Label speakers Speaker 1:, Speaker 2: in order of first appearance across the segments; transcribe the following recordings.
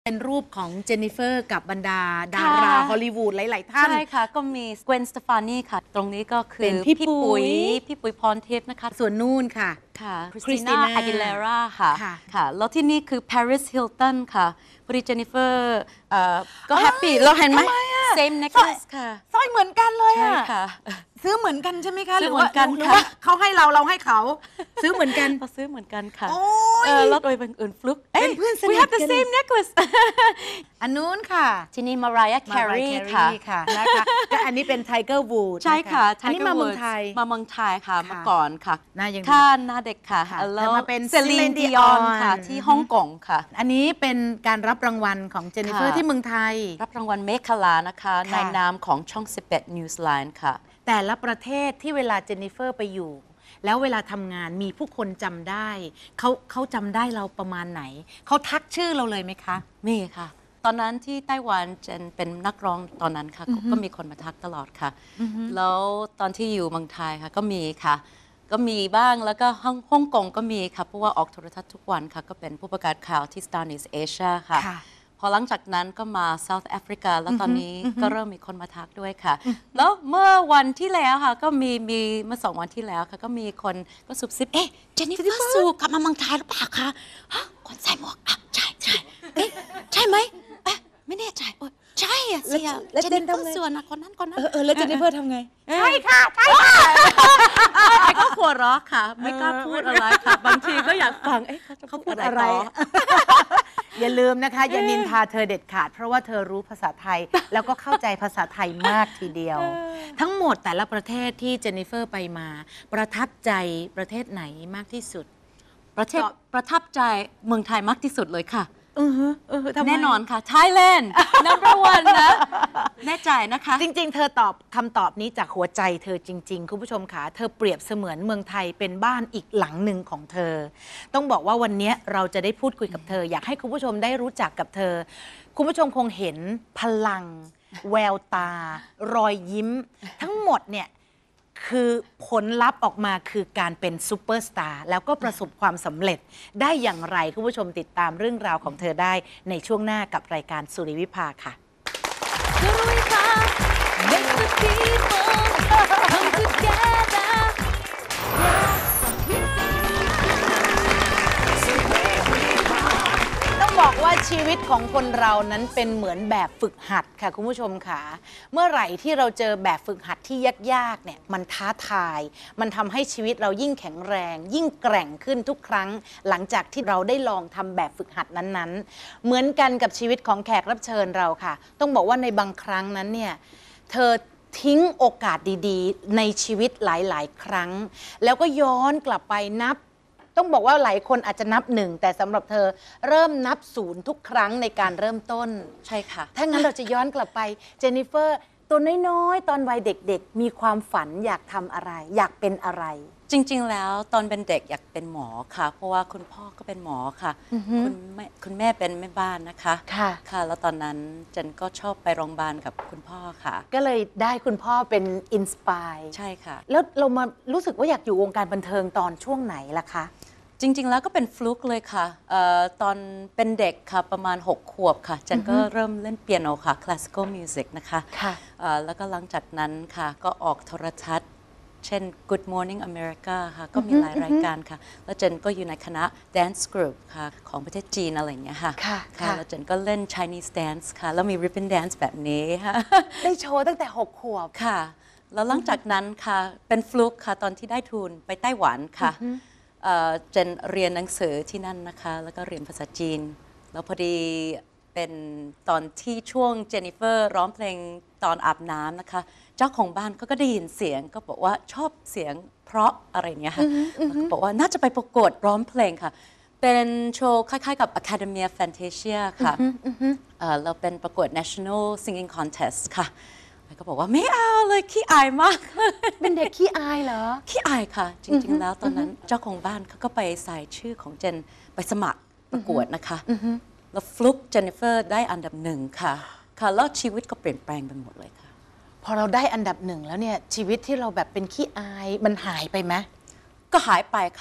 Speaker 1: เป็นรูปของเจนนิเฟอร์กับบรรดาดาราฮอลลีวูดหลายๆท่าน
Speaker 2: ใช่ค่ะก็มีเกวนสเตฟานีค่ะตรงนี้ก็คือ
Speaker 1: เป็นพี่ปุ๋
Speaker 2: ยพรทิพย์นะคะ
Speaker 1: ส่วนนู่นค่ะ
Speaker 2: คริสติน่าอากิเลราค่ะค่ะแล้วที่นี่คือปาริสฮิลตันค่ะพอดีเจนนิเฟอร์ก็แฮปปี้เราเห็นไหม same necklace ค่ะ
Speaker 1: สร้อยเหมือนกันเลย
Speaker 2: ใช่ค่ะ
Speaker 1: ซื้อเหมือนกันใช่ไหมคะ
Speaker 2: ซื้อเหมือนกัน
Speaker 1: หรือว่าเขาให้เราให้เขาซื้อเหมือนกัน
Speaker 2: เราซื้อเหมือนกันค่ะ
Speaker 1: แล้
Speaker 2: วโดยบังเอิญฟลุก
Speaker 1: เป็นเพื่อนสนิท
Speaker 2: we have the same necklace
Speaker 1: อันนู้นค่ะ
Speaker 2: ที่นี่มารายาแครี
Speaker 1: ค่ะนะคะและอันนี้เป็นไทเกอร์วูด
Speaker 2: ใช่ค่ะ
Speaker 1: อันนี้มาเมืองไทย
Speaker 2: ค่ะมาก่อนค่ะ
Speaker 1: หน้ายัง
Speaker 2: หน้าเด็กค่ะ
Speaker 1: แล้วมาเป็น
Speaker 2: เซลีนดิออนค่ะที่ฮ่องกงค่ะ
Speaker 1: อันนี้เป็นการรับรางวัลของเจนนิเฟอร์ที่เมืองไทย
Speaker 2: รับรางวัลเมฆลานะคะในนามของช่อง11 Newsline ค่ะ
Speaker 1: แต่ละประเทศที่เวลาเจนนิเฟอร์ไปอยู่แล้วเวลาทำงานมีผู้คนจำได้เขาจำได้เราประมาณไหนเขาทักชื่อเราเลยไหมคะ
Speaker 2: มีค่ะตอนนั้นที่ไต้หวันเจนเป็นนักร้องตอนนั้นค่ะก็มีคนมาทักตลอดค่ะแล้วตอนที่อยู่เมืองไทยค่ะก็มีค่ะก็มีบ้างแล้วก็ฮ่องกงก็มีค่ะเพราะว่าออกโทรทัศน์ทุกวันค่ะก็เป็นผู้ประกาศข่าวที่ Star News Asia ค่ะพอหลังจากนั้นก็มา South Africa แล้วตอนนี้ก็เริ่มมีคนมาทักด้วยค่ะแล้วเมื่อวันที่แล้วค่ะก็มีเมื่อ2 วันที่แล้วค่ะก็มีคนก็ซุบซิบเจนนิเฟอร์สูกลับมาเมืองไทยหรือเปล่าคะคนใส่หมวกใช่ใช่ไหมไม่แน่ใจใช่อะเสียเจนนิเฟอร์ส่วนคนนั้น
Speaker 1: แล้วเจนนิเฟอร์ทำไง
Speaker 2: ใช่ค่ะไอ้ก็หัวเราะค่ะไม่กล้าพูดอะไรค่ะบางทีก็อยากฟังเขาพูดอะไร
Speaker 1: อย่าลืมนะคะอย่านินทาเธอเด็ดขาดเพราะว่าเธอรู้ภาษาไทยแล้วก็เข้าใจภาษาไทยมากทีเดียวทั้งหมดแต่ละประเทศที่เจนนิเฟอร์ไปมาประทับใจประเทศไหนมากที่สุด
Speaker 2: ประทับใจเมืองไทยมากที่สุดเลยค่ะ
Speaker 1: แน่
Speaker 2: นอนค่ะ Thailand number one นะแน่ใจนะคะ
Speaker 1: จริงๆเธอตอบคำตอบนี้จากหัวใจเธอจริงๆคุณผู้ชมค่ะเธอเปรียบเสมือนเมืองไทยเป็นบ้านอีกหลังหนึ่งของเธอต้องบอกว่าวันนี้เราจะได้พูดคุยกับเธออยากให้คุณผู้ชมได้รู้จักกับเธอคุณผู้ชมคงเห็นพลังแววตารอยยิ้มทั้งหมดเนี่ยคือผลลัพธ์ออกมาคือการเป็นซูเปอร์สตาร์แล้วก็ประสบความสำเร็จได้อย่างไรคุณผู้ชมติดตามเรื่องราวของเธอได้ในช่วงหน้ากับรายการสุริวิภาค่ะสุริวิภา Make the people come together ต้องบอกว่าชีวิตของคนเรานั้นเป็นเหมือนแบบฝึกหัดค่ะคุณผู้ชมค่ะเมื่อไหร่ที่เราเจอแบบฝึกหัดที่ยากๆเนี่ยมันท้าทายมันทำให้ชีวิตเรายิ่งแข็งแรงยิ่งแกร่งขึ้นทุกครั้งหลังจากที่เราได้ลองทำแบบฝึกหัดนั้นๆเหมือนกันกับชีวิตของแขกรับเชิญเราค่ะต้องบอกว่าในบางครั้งนั้นเนี่ยเธอทิ้งโอกาสดีๆในชีวิตหลายๆครั้งแล้วก็ย้อนกลับไปนับต้องบอกว่าหลายคนอาจจะนับ1แต่สำหรับเธอเริ่มนับ0ทุกครั้งในการเริ่มต้น
Speaker 2: ใช่ค่ะ
Speaker 1: ถ้างั้นเราจะย้อนกลับไปเจนนิเฟอร์ตัวน้อยๆตอนวัยเด็กๆมีความฝันอยากทำอะไรอยากเป็นอะไร
Speaker 2: จริงๆแล้วตอนเป็นเด็กอยากเป็นหมอค่ะเพราะว่าคุณพ่อก็เป็นหมอค่ะคุณแม่เป็นแม่บ้านนะคะค่ะแล้วตอนนั้นเจนก็ชอบไปโรงพยาบาลกับคุณพ่อค่ะ
Speaker 1: ก็เลยได้คุณพ่อเป็นอินสปาย
Speaker 2: ใช่ค่ะ
Speaker 1: แล้วเรามารู้สึกว่าอยากอยู่วงการบันเทิงตอนช่วงไหนล่ะคะ
Speaker 2: จริงๆแล้วก็เป็นฟลุกเลยค่ะตอนเป็นเด็กค่ะประมาณ6 ขวบค่ะเจนก็เริ่มเล่นเปียโนค่ะ classical music นะคะแล้วก็หลังจากนั้นค่ะก็ออกโทรทัศน์เช่น Good Morning America ค่ะก็มีหลายรายการค่ะแล้วเจนก็อยู่ในคณะ Dance Group ค่ะของประเทศจีนอะไรอย่างเงี้ยค่ะแล้วเจนก็เล่น Chinese Dance ค่ะแล้วมี Ribbon Dance แบบนี้ค่ะ
Speaker 1: ได้โชว์ตั้งแต่6 ขวบ
Speaker 2: ค่ะแล้วหลังจากนั้นค่ะเป็นฟลุกค่ะตอนที่ได้ทุนไปไต้หวันค่ะเจนเรียนหนังสือที่นั่นนะคะแล้วก็เรียนภาษาจีนแล้วพอดีเป็นตอนที่ช่วงเจนนิเฟอร์ร้องเพลงตอนอาบน้ำนะคะเจ้าของบ้านก็ได้ยินเสียงก็บอกว่าชอบเสียงเพราะอะไรเนี้ยค่ะแล้วก็บอกว่าน่าจะไปประกวดร้องเพลงค่ะเป็นโชว์คล้ายๆกับ Academia Fantasia ค่ะเราเป็นประกวด National Singing Contest ค่ะก็บอกว่าไม่เอาเลยขี้อายมาก
Speaker 1: เป็นเด็กขี้อายเหรอ
Speaker 2: ขี้อายค่ะจริงๆแล้วตอนนั้นเจ้าของบ้านเขาก็ไปใส่ชื่อของเจนไปสมัครประกวดนะคะแล้วฟลุกเจนนิเฟอร์ได้อันดับ1ค่ะแล้วชีวิตก็เปลี่ยนแปลงไปหมดเลยค่ะ
Speaker 1: พอเราได้อันดับ1แล้วเนี่ยชีวิตที่เราแบบเป็นขี้อายมันหายไปไหม
Speaker 2: ก็หายไปค่ะเพราะ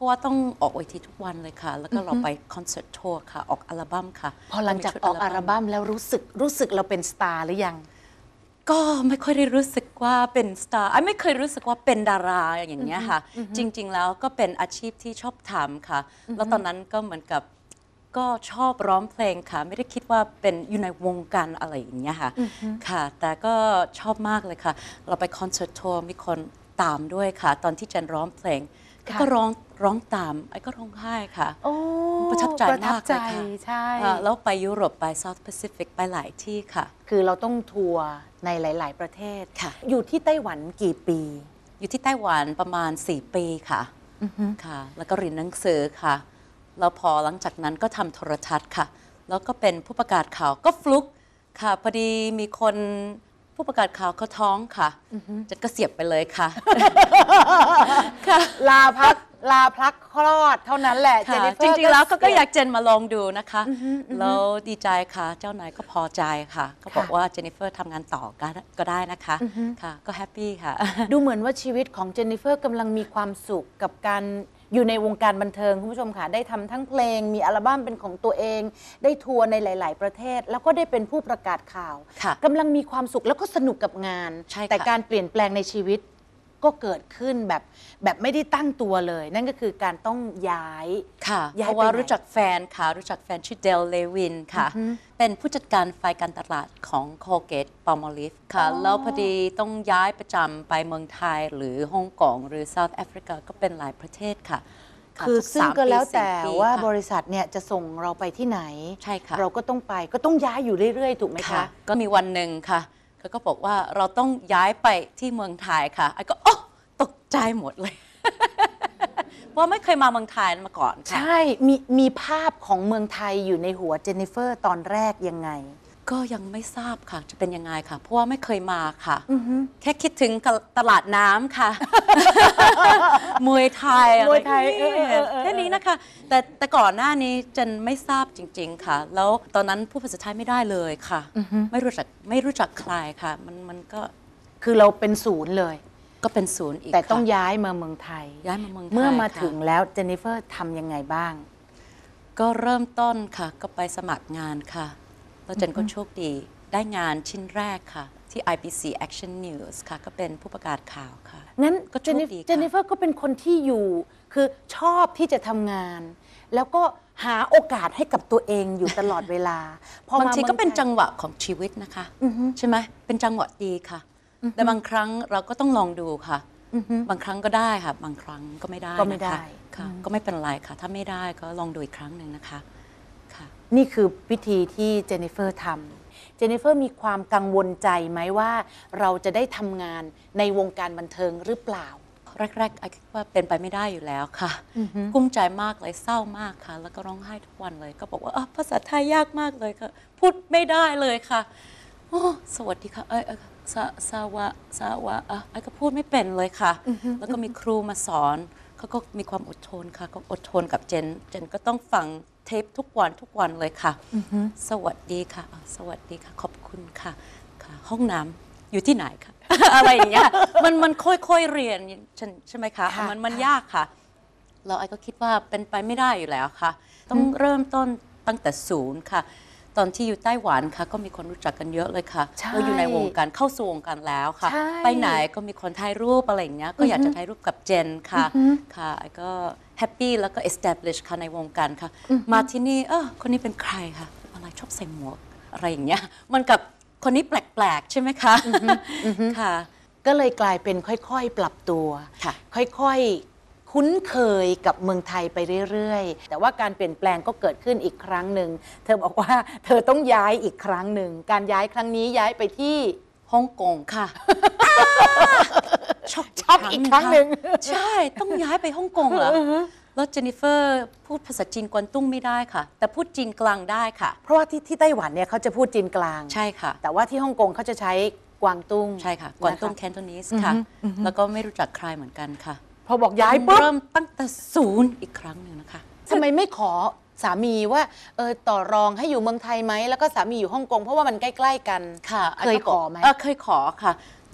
Speaker 2: ะว่าต้องออกเวทีทุกวันเลยค่ะ แล้วก็เราไปคอนเสิร์ตทัวร์ค่ะออกอัลบั้มค่ะ
Speaker 1: พอหลังจากออกอัลบั้มแล้วรู้สึกเราเป็นสตาร์หรือยัง
Speaker 2: ก็ไม่ค่อยได้รู้สึกว่าเป็นสตาร์ไม่เคยรู้สึกว่าเป็นดาราอย่างเงี้ยค่ะจริงๆแล้วก็เป็นอาชีพที่ชอบทำค่ะแล้วตอนนั้นก็เหมือนกับก็ชอบร้องเพลงค่ะไม่ได้คิดว่าเป็นอยู่ในวงการอะไรอย่างเงี้ยค่ะค่ะแต่ก็ชอบมากเลยค่ะเราไปคอนเสิร์ตทัวร์มีคนตามด้วยค่ะตอนที่เจนร้องเพลงก็ร้องตามก็ร้องไห้ค่ะประทับใจมากเลยค่ะ
Speaker 1: ใช่
Speaker 2: แล้วไปยุโรปไป South Pacific ไปหลายที่ค่ะ
Speaker 1: คือเราต้องทัวร์ในหลาย ๆ ประเทศ
Speaker 2: ค่ะ
Speaker 1: อยู่ที่ไต้หวันกี่ปี
Speaker 2: อยู่ที่ไต้หวันประมาณ4 ปีค่ะค่ะ แล้วก็เรียนหนังสือค่ะแล้วพอหลังจากนั้นก็ทำโทรทัศน์ค่ะ แล้วก็เป็นผู้ประกาศข่าวก็ฟลุกค่ะพอดีมีคนผู้ประกาศข่าวเขาท้องค่ะจะก็เสียบไปเลยค่ะ ค่ะ
Speaker 1: ลาพักคลอดเท่านั้นแหละเจนนิเฟอร์
Speaker 2: จริงๆแล้วก็อยากเจนมาลองดูนะคะแล้วดีใจค่ะเจ้านายก็พอใจค่ะก็บอกว่าเจนนิเฟอร์ทำงานต่อก็ได้นะคะค่ะก็แฮปปี้ค่ะ
Speaker 1: ดูเหมือนว่าชีวิตของเจนนิเฟอร์กำลังมีความสุขกับการอยู่ในวงการบันเทิงคุณผู้ชมค่ะได้ทำทั้งเพลงมีอัลบั้มเป็นของตัวเอง ได้ทัวร์ในหลาย ๆ ประเทศ แล้วก็ได้เป็นผู้ประกาศข่าวกำลังมีความสุขแล้วก็สนุกกับงานแต่การเปลี่ยนแปลงในชีวิตก็เกิดขึ้นแบบไม่ได้ตั้งตัวเลย นั่นก็คือการต้องย้าย
Speaker 2: ค่ะเพราะว่ารู้จักแฟนค่ะรู้จักแฟนชื่อเดลเลวินค่ะเป็นผู้จัดการฝ่ายการตลาดของ Colgate Palmolive ค่ะแล้วพอดีต้องย้ายประจำไปเมืองไทยหรือฮ่องกงหรือ South Africa ก็เป็นหลายประเทศค่ะ
Speaker 1: คือซึ่งก็แล้วแต่ว่าบริษัทเนี่ยจะส่งเราไปที่ไหน
Speaker 2: ใช่ค่ะ
Speaker 1: เราก็ต้องไปก็ต้องย้ายอยู่เรื่อย ๆ ถูกไหมคะ
Speaker 2: ก็มีวันหนึ่งค่ะเขาก็บอกว่าเราต้องย้ายไปที่เมืองไทยค่ะไอ้ก็ตกใจหมดเลย เพราะไม่เคยมาเมืองไทยมาก่อนค่ะ
Speaker 1: ใช่มีภาพของเมืองไทยอยู่ในหัวเจนนิเฟอร์ตอนแรกยังไง
Speaker 2: ก็ยังไม่ทราบค่ะจะเป็นยังไงค่ะเพราะว่าไม่เคยมาค่ะแค่คิดถึงตลาดน้ำค่ะ มวยไทยแค่นี้นะคะแต่ก่อนหน้านี้เจนไม่ทราบจริง ๆค่ะแล้วตอนนั้นพูดภาษาไทยไม่ได้เลยค่ะไม่รู้จักใครค่ะมันก็
Speaker 1: คือเราเป็นศูนย์เลย
Speaker 2: ก็เป็นศูนย์อีก
Speaker 1: แต่ต้องย้ายมาเมืองไทยเมื่อมาถึงแล้วเจนนิเฟอร์ทำยังไงบ้าง
Speaker 2: ก็เริ่มต้นค่ะก็ไปสมัครงานค่ะแล้วเจนก็โชคดีได้งานชิ้นแรกค่ะที่ IBC Action News ค่ะก็เป็นผู้ประกาศข่าวค่ะ
Speaker 1: งั้น
Speaker 2: ก็
Speaker 1: เจนนิเฟอร์ก็เป็นคนที่อยู่คือชอบที่จะทำงานแล้วก็หาโอกาสให้กับตัวเองอยู่ตลอดเวลา
Speaker 2: บางทีก็เป็นจังหวะของชีวิตนะคะใช่ไหมเป็นจังหวะดีค่ะแต่บางครั้งเราก็ต้องลองดูค่ะบางครั้งก็ได้ค่ะบางครั้งก็ไม่ได้ค่ะก็ไม่เป็นไรค่ะถ้าไม่ได้ก็ลองดูอีกครั้งหนึ่งนะคะค่ะ
Speaker 1: นี่คือวิธีที่เจนนิเฟอร์ทำเจนนิเฟอร์มีความกังวลใจไหมว่าเราจะได้ทำงานในวงการบันเทิงหรือเปล่า
Speaker 2: แรกๆไอ้คิดว่าเป็นไปไม่ได้อยู่แล้วค่ะกุ้มใจมากเลยเศร้ามากค่ะแล้วก็ร้องไห้ทุกวันเลยก็บอกว่าภาษาไทยยากมากเลยค่ะพูดไม่ได้เลยค่ะโอ้สวัสดีค่ะสวะไอ้ก็พูดไม่เป็นเลยค่ะแล้วก็มีครูมาสอนเขาก็มีความอดทนค่ะก็อดทนกับเจนก็ต้องฟังเทปทุกวันเลยค่ะสวัสดีค่ะสวัสดีค่ะขอบคุณค่ะห้องน้ำอยู่ที่ไหนคะ อะไรอย่างเงี้ยมันค่อยๆเรียนใช่ไหมคะมันยากค่ะแล้วไอ้ก็คิดว่าเป็นไปไม่ได้อยู่แล้วค่ะต้องเริ่มต้นตั้งแต่ศูนย์ค่ะตอนที่อยู่ไต้หวันค่ะก็มีคนรู้จักกันเยอะเลยค่ะเราอยู่ในวงการเข้าสู่วงการแล้วค่ะไปไหนก็มีคนถ่ายรูปอะไรอย่างเงี้ยก็อยากจะถ่ายรูปกับเจนค่ะค่ะไอ้ก็แฮปปี้แล้วก็ establish ค่ะในวงการค่ะมาที่นี่คนนี้เป็นใครคะอะไรชอบใส่หมวกอะไรอย่างเงี้ยมันกับคนนี้แปลกๆใช่ไหมคะค่ะ
Speaker 1: ก็เลยกลายเป็นค่อยๆปรับตัวค่อยๆคุ้นเคยกับเมืองไทยไปเรื่อยๆแต่ว่าการเปลี่ยนแปลงก็เกิดขึ้นอีกครั้งหนึ่งเธอบอกว่าเธอต้องย้ายอีกครั้งหนึ่งการย้ายครั้งนี้ย้ายไปที่
Speaker 2: ฮ่องกงค่ะ
Speaker 1: ช็อกอีกครั้งหนึ่ง
Speaker 2: ใช่ต้องย้ายไปฮ่องกงเหรอแล้วเจนนิเฟอร์พูดภาษาจีนกวางตุ้งไม่ได้ค่ะแต่พูดจีนกลางได้ค่ะ
Speaker 1: เพราะว่าที่ไต้หวันเนี่ยเขาจะพูดจีนกลาง
Speaker 2: ใช่ค่ะ
Speaker 1: แต่ว่าที่ฮ่องกงเขาจะใช้กวางตุ้ง
Speaker 2: ใช่ค่ะกวางตุ้งแคนโตนีสค่ะแล้วก็ไม่รู้จักใครเหมือนกันค่ะ
Speaker 1: พอบอกย้ายปุ๊บ
Speaker 2: เริ่มตั้งแต่ศูนย์อีกครั้งหนึ่งนะคะ
Speaker 1: ทำไมไม่ขอสามีว่าต่อรองให้อยู่เมืองไทยไหมแล้วก็สามีอยู่ฮ่องกงเพราะว่ามันใกล้ๆกัน
Speaker 2: ค่ะ
Speaker 1: เคยขอไหม
Speaker 2: เคยขอค่ะ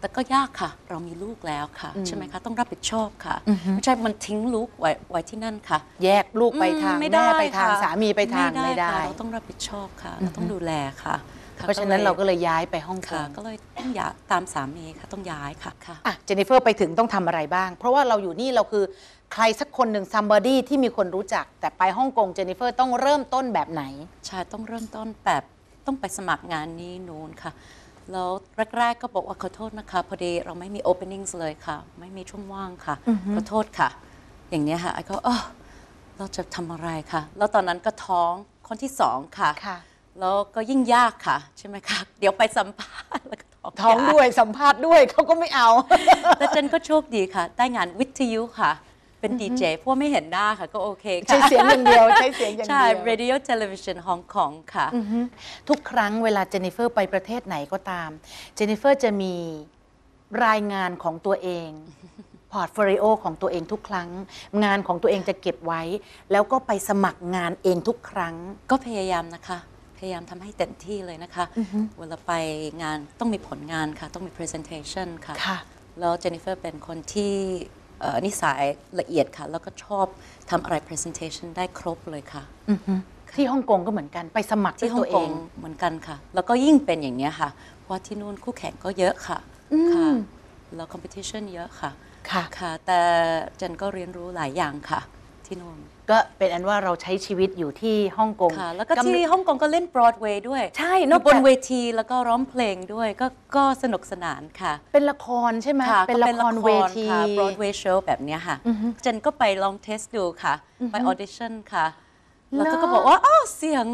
Speaker 2: แต่ก็ยากค่ะเรามีลูกแล้วค่ะใช่ไหมคะต้องรับผิดชอบค่ะไม่ใช่มันทิ้งลูกไว้ที่นั่นค่ะ
Speaker 1: แยกลูกไปทาง
Speaker 2: ไม่
Speaker 1: แม่
Speaker 2: ได้
Speaker 1: ไปทาง
Speaker 2: ค่ะ
Speaker 1: สามีไปทางไม่ได้
Speaker 2: ค่ะเราต้องรับผิดชอบค่ะเราต้องดูแลค่ะ
Speaker 1: เพราะฉะนั้นเราก็เลยย้ายไปฮ่องก
Speaker 2: ค่ะ
Speaker 1: ง
Speaker 2: ก็เลยต้องย้ายตามสามีค่ะต้องย้ายค่ะค่ะ
Speaker 1: อ่ะเจนนิเฟอร์ไปถึงต้องทำอะไรบ้าง เพราะว่าเราอยู่นี่เราคือใครสักคนหนึ่ง somebody ที่มีคนรู้จัก แต่ไปฮ่องกงเจนนิเฟอร์ต้องเริ่มต้นแบบไหน
Speaker 2: ใช่ต้องเริ่มต้นแบบต้องไปสมัครงานนี้นู้นค่ะแล้วแรกๆก็บอกว่าขอโทษนะคะพอดีเราไม่มี openings เลยค่ะไม่มีช่องว่างค่ะขอโทษค่ะอย่างเนี้ยค่ะไอ้ก็เราจะทำอะไรค่ะแล้วตอนนั้นก็ท้องคนที่สองค่ะ
Speaker 1: ค่ะ
Speaker 2: แล้วก็ยิ่งยากค่ะใช่ไหมคะเดี๋ยวไปสัมภาษณ์แล้วก็
Speaker 1: ท้องด้วยสัมภาษณ์ด้วยเขาก็ไม่เอา
Speaker 2: แต่เจนก็โชคดีค่ะได้งานวิทยุค่ะเป็นดีเจพวกไม่เห็นหน้าค่ะก็โอเคค่ะ
Speaker 1: ใช้เสียงอย่างเดียวใช้เสียงอย่างเดี
Speaker 2: ใช่
Speaker 1: ยว
Speaker 2: radio television ฮ่องกงค่ะ
Speaker 1: ทุกครั้งเวลาเจนนิเฟอร์ไปประเทศไหนก็ตามเจนนิเฟอร์จะมีรายงานของตัวเองพอร์ตโฟลิโอของตัวเองทุกครั้ง งานของตัวเองจะเก็บไว้ แล้วก็ไปสมัครงานเองทุกครั้ง
Speaker 2: ก็พยายามนะคะพยายามทำให้เต็มที่เลยนะคะเวลาไปงานต้องมีผลงานค่ะต้องมี presentation ค่ะ
Speaker 1: ค่ะ
Speaker 2: แล้วเจนนิเฟอร์เป็นคนที่นิสัยละเอียดค่ะแล้วก็ชอบทำอะไร presentation ได้ครบเลยค่ะ
Speaker 1: ที่ฮ่องกงก็เหมือนกันไปสมัครด้ว
Speaker 2: ที่
Speaker 1: ย
Speaker 2: ฮ่อ
Speaker 1: ตั
Speaker 2: ง
Speaker 1: วเอก
Speaker 2: ง
Speaker 1: ง
Speaker 2: เหมือนกันค่ะ แล้วก็ยิ่งเป็นอย่างนี้ยค่ะ เพราะที่นู่นคู่แข่งก็เยอะค่ะค่ะ แล้ว competition เยอะค่ะ
Speaker 1: ค่ะ
Speaker 2: ค่ะ แต่เจนก็เรียนรู้หลายอย่างค่ะที่นู่น
Speaker 1: ก็เป็นอันว่าเราใช้ชีวิตอยู่ที่ฮ่องกง
Speaker 2: ค่ะ แล้วก็ที่ฮ่องกงก็เล่น Broadway ด้วย
Speaker 1: ใช่
Speaker 2: อน
Speaker 1: อก
Speaker 2: ยู่บน
Speaker 1: จาก
Speaker 2: เวทีแล้วก็ร้องเพลงด้วยก็สนุกสนานค่ะ
Speaker 1: เป็นละครใช่ไหม
Speaker 2: ค่ะ
Speaker 1: เป็นละครเวที
Speaker 2: ค่ะ Broadway show แบบเนี้ยค่ะเจนก็ไปลองเทสดูค่ะ ไป audition ค่ะ แล้วก็บอกว่าอ้าวเสียง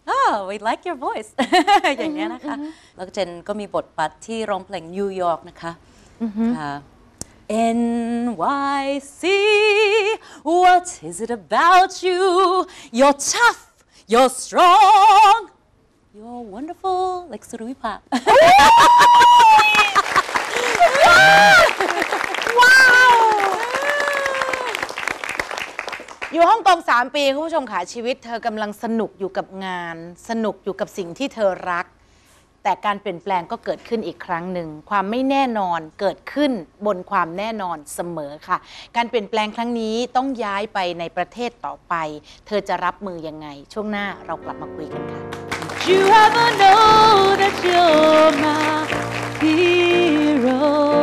Speaker 2: we like your voice อย่างเงี้ยนะคะ แล้วก็เจนก็มีบทบาทที่ร้องเพลงนิวยอร์กนะคะค่ะ NYC what is it about you you're tough you're strong you're wonderful like สุริวิภา
Speaker 1: อยู่ฮ่องกง3 ปีคุณผู้ชมค่ะชีวิตเธอกำลังสนุกอยู่กับงาน สนุกอยู่กับสิ่งที่เธอรัก แต่การเปลี่ยนแปลงก็เกิดขึ้นอีกครั้งหนึ่งความไม่แน่นอนเกิดขึ้นบนความแน่นอนเสมอค่ะ การเปลี่ยนแปลงครั้งนี้ต้องย้ายไปในประเทศต่อไป เธอจะรับมือยังไง ช่วงหน้าเรากลับมาคุยกันค่ะ
Speaker 2: You ever know that you're my hero